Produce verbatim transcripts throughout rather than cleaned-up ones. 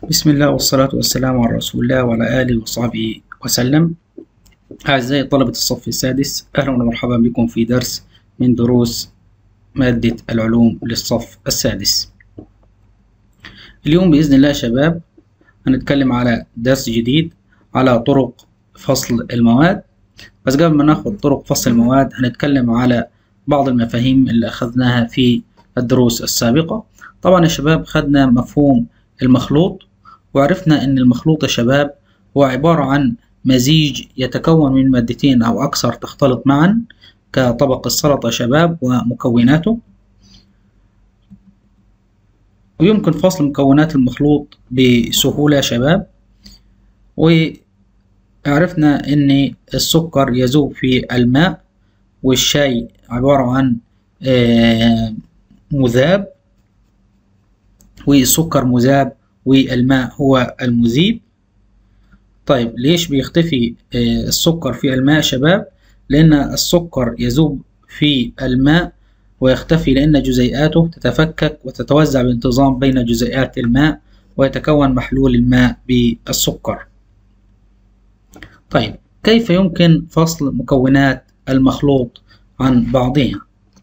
بسم الله والصلاة والسلام على رسول الله وعلى آله وصحبه وسلم. أعزائي طلبة الصف السادس، أهلا ومرحبا بكم في درس من دروس مادة العلوم للصف السادس. اليوم بإذن الله يا شباب هنتكلم على درس جديد على طرق فصل المواد. بس قبل ما ناخد طرق فصل المواد هنتكلم على بعض المفاهيم اللي أخذناها في الدروس السابقة. طبعا يا شباب خدنا مفهوم المخلوط، وعرفنا أن المخلوط يا شباب هو عبارة عن مزيج يتكون من مادتين أو أكثر تختلط معا كطبق السلطة يا شباب ومكوناته، ويمكن فصل مكونات المخلوط بسهولة يا شباب. وعرفنا أن السكر يذوب في الماء، والشاي عبارة عن مذاب، والسكر مذاب، والماء هو المذيب. طيب ليش بيختفي السكر في الماء يا شباب؟ لأن السكر يذوب في الماء ويختفي لأن جزيئاته تتفكك وتتوزع بانتظام بين جزيئات الماء، ويتكون محلول الماء بالسكر. طيب كيف يمكن فصل مكونات المخلوط عن بعضها؟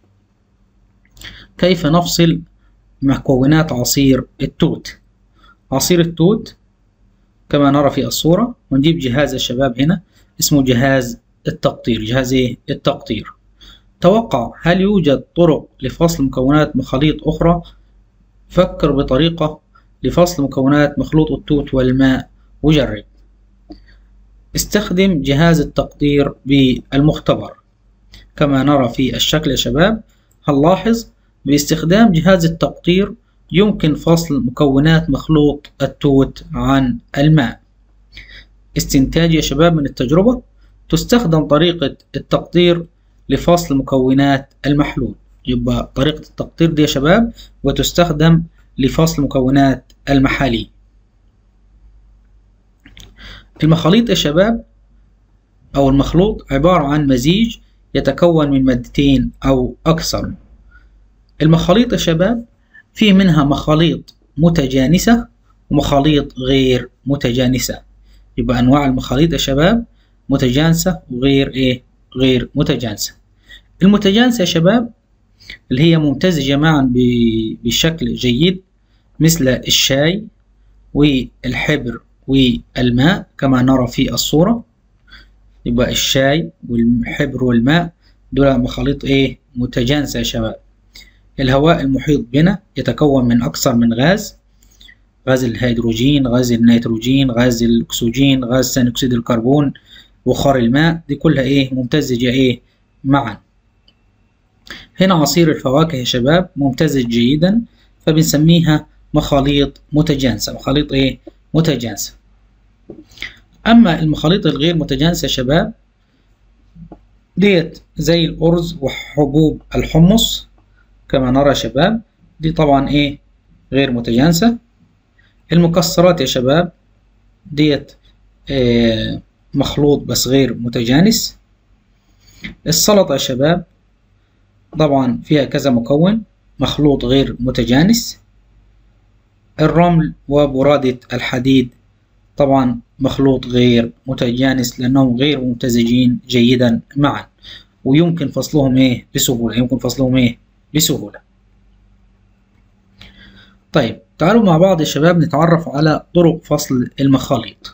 كيف نفصل مكونات عصير التوت؟ عصير التوت كما نرى في الصورة، ونجيب جهاز الشباب هنا اسمه جهاز التقطير. جهاز ايه؟ التقطير. توقع هل يوجد طرق لفصل مكونات مخاليط أخرى؟ فكر بطريقة لفصل مكونات مخلوط التوت والماء وجرب. استخدم جهاز التقطير بالمختبر كما نرى في الشكل يا شباب. هنلاحظ باستخدام جهاز التقطير يمكن فصل مكونات مخلوط التوت عن الماء. استنتاج يا شباب من التجربة: تستخدم طريقة التقطير لفصل مكونات المحلول. يبقى طريقة التقطير دي يا شباب وتستخدم لفصل مكونات المحاليل. المخاليط يا شباب أو المخلوط عبارة عن مزيج يتكون من مادتين أو أكثر. المخاليط يا شباب في منها مخاليط متجانسة ومخاليط غير متجانسة. يبقى أنواع المخاليط يا شباب متجانسة وغير إيه؟ غير متجانسة. المتجانسة يا شباب اللي هي ممتزجة معا بشكل جيد مثل الشاي والحبر والماء كما نرى في الصورة. يبقى الشاي والحبر والماء دول مخاليط إيه؟ متجانسة يا شباب. الهواء المحيط بنا يتكون من أكثر من غاز: غاز الهيدروجين، غاز النيتروجين، غاز الأكسجين، غاز ثاني أكسيد الكربون، بخار الماء. دي كلها إيه؟ ممتزجة إيه؟ معا. هنا عصير الفواكه يا شباب ممتزج جيدا، فبنسميها مخاليط متجانسة. مخاليط إيه؟ متجانسة. أما المخاليط الغير متجانسة يا شباب ديت زي الأرز وحبوب الحمص كما نرى يا شباب، دي طبعا ايه؟ غير متجانسة. المكسرات يا شباب ديت آه مخلوط بس غير متجانس. السلطة يا شباب طبعا فيها كذا مكون، مخلوط غير متجانس. الرمل وبرادة الحديد طبعا مخلوط غير متجانس لأنهم غير ممتزجين جيدا معا، ويمكن فصلهم ايه؟ بسهولة. يمكن فصلهم ايه؟ بسهولة. طيب تعالوا مع بعض يا شباب نتعرف على طرق فصل المخاليط.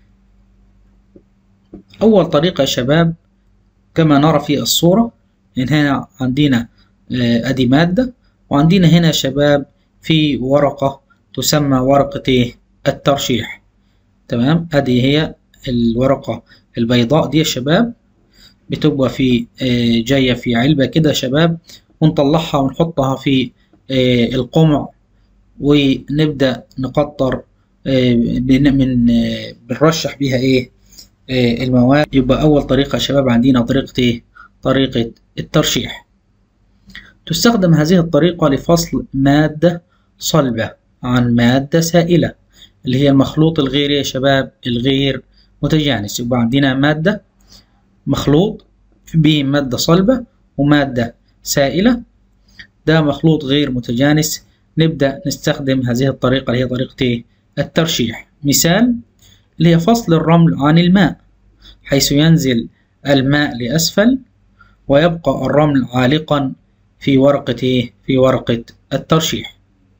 أول طريقة يا شباب كما نرى في الصورة، إن هنا عندنا أدي مادة، وعندنا هنا يا شباب في ورقة تسمى ورقة الترشيح. تمام، أدي هي الورقة البيضاء دي يا شباب، بتبقى في جاية في علبة كده يا شباب، ونطلعها ونحطها في القمع ونبدأ نقطر من بنرشح بيها ايه؟ المواد. يبقى أول طريقة يا شباب عندنا طريقة ايه؟ طريقة الترشيح. تستخدم هذه الطريقة لفصل مادة صلبة عن مادة سائلة، اللي هي المخلوط الغير يا شباب الغير متجانس. يبقى عندنا مادة مخلوط به مادة صلبة ومادة سائلة، ده مخلوط غير متجانس. نبدأ نستخدم هذه الطريقة اللي هي طريقة الترشيح. مثال اللي هي فصل الرمل عن الماء، حيث ينزل الماء لأسفل ويبقى الرمل عالقا في ورقة في ورقة الترشيح.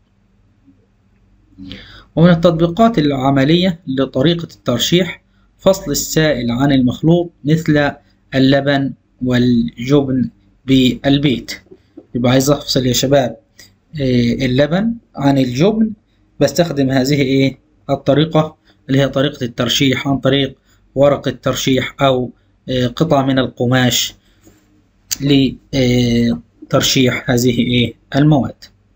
ومن التطبيقات العملية لطريقة الترشيح فصل السائل عن المخلوط مثل اللبن والجبن بالبيت. يبقى عايز أفصل يا شباب اللبن عن الجبن، بستخدم هذه إيه الطريقة اللي هي طريقة الترشيح عن طريق ورقة ترشيح أو قطعة من القماش لترشيح هذه إيه المواد.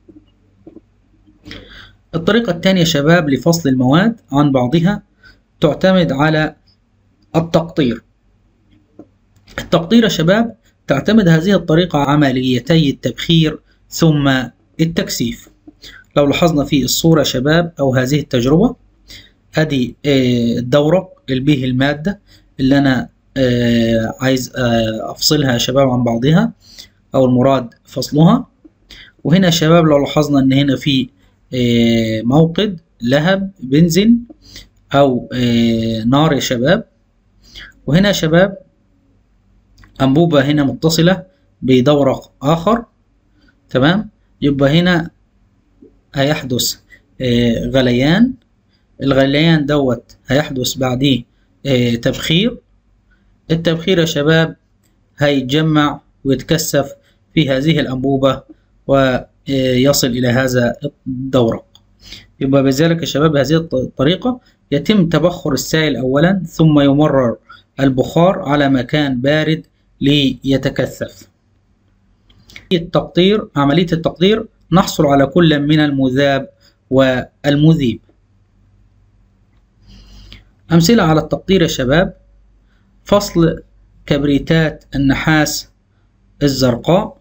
الطريقة الثانية يا شباب لفصل المواد عن بعضها تعتمد على التقطير. التقطير يا شباب تعتمد هذه الطريقة على عمليتي التبخير ثم التكثيف. لو لاحظنا في الصورة يا شباب أو هذه التجربة، أدي الدورق اللي به المادة اللي أنا عايز أفصلها يا شباب عن بعضها أو المراد فصلها. وهنا يا شباب لو لاحظنا إن هنا في موقد لهب بنزين أو نار يا شباب، وهنا يا شباب أنبوبة هنا متصلة بدورق آخر، تمام. يبقى هنا هيحدث غليان، الغليان دوت هيحدث بعديه تبخير. التبخير يا شباب هيتجمع ويتكثف في هذه الأنبوبة ويصل إلى هذا الدورق. يبقى بذلك يا شباب هذه الطريقة يتم تبخر السائل أولا ثم يمرر البخار على مكان بارد ليتكثف. التقطير عملية التقطير نحصل على كل من المذاب والمذيب. أمثلة على التقطير يا شباب: فصل كبريتات النحاس الزرقاء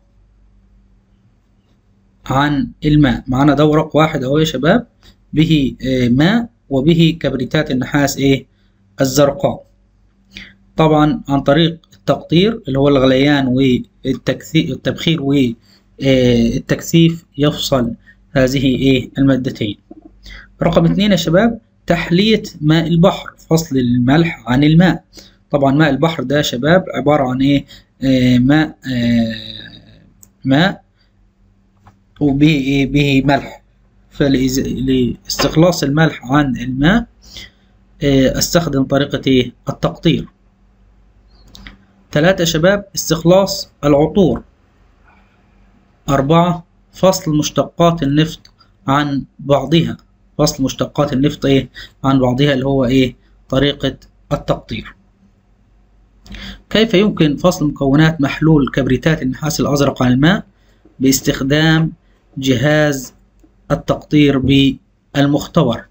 عن الماء. معنا دورق واحد اهو يا شباب به ماء وبه كبريتات النحاس ايه الزرقاء. طبعا عن طريق التقطير اللي هو الغليان والتبخير والتكثيف يفصل هذه ايه المادتين. رقم اثنين يا شباب تحلية ماء البحر، فصل الملح عن الماء. طبعا ماء البحر ده يا شباب عبارة عن ايه آه ماء آه ماء وبه ايه به ملح، فلاستخلاص الملح عن الماء آه استخدم طريقة ايه التقطير. ثلاثة يا شباب استخلاص العطور. أربعة فصل مشتقات النفط عن بعضها، فصل مشتقات النفط ايه عن بعضها اللي هو ايه طريقة التقطير. كيف يمكن فصل مكونات محلول كبريتات النحاس الأزرق عن الماء؟ باستخدام جهاز التقطير بالمختبر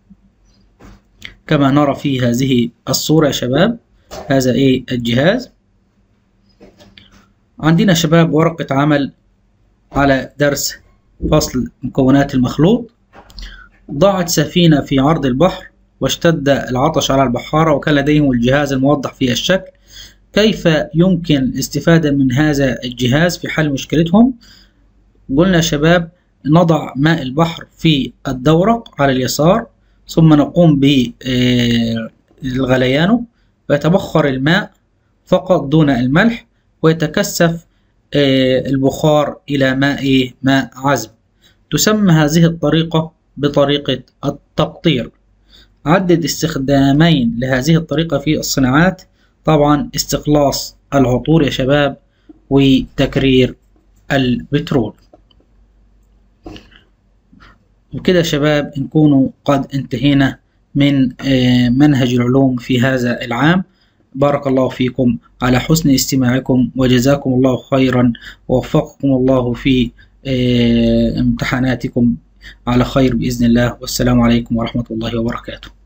كما نرى في هذه الصورة يا شباب. هذا ايه الجهاز. عندنا شباب ورقة عمل على درس فصل مكونات المخلوط. ضاعت سفينة في عرض البحر واشتد العطش على البحارة وكان لديهم الجهاز الموضح في الشكل. كيف يمكن الاستفادة من هذا الجهاز في حل مشكلتهم؟ قلنا يا شباب نضع ماء البحر في الدورق على اليسار ثم نقوم بغليانه فيتبخر الماء فقط دون الملح ويتكثف البخار إلى ماء ماء عذب. تسمى هذه الطريقة بطريقة التقطير. عدد استخدامين لهذه الطريقة في الصناعات، طبعا استخلاص العطور يا شباب وتكرير البترول. وكده يا شباب نكونوا قد انتهينا من منهج العلوم في هذا العام. بارك الله فيكم على حسن استماعكم وجزاكم الله خيرا ووفقكم الله في امتحاناتكم على خير بإذن الله، والسلام عليكم ورحمة الله وبركاته.